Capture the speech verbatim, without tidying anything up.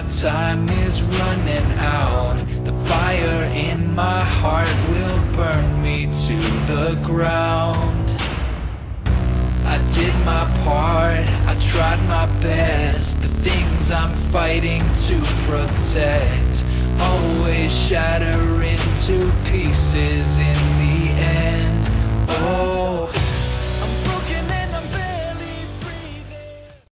my time is running out. The fire in my heart will burn me to the ground. I did my part, I tried my best. The things I'm fighting to protect always shatter into pieces in the end. Oh,